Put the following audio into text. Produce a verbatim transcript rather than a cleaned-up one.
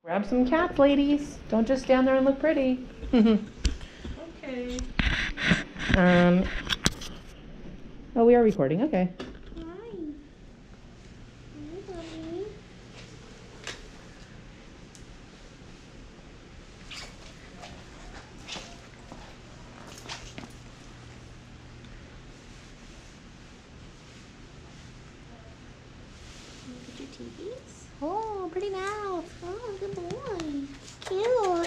Grab some cats, ladies. Don't just stand there and look pretty. Okay. Um. Oh, we are recording. Okay. Hi. Hi, Bobby. Look at your teethies. Oh, pretty mouth. Oh, good boy. Cute.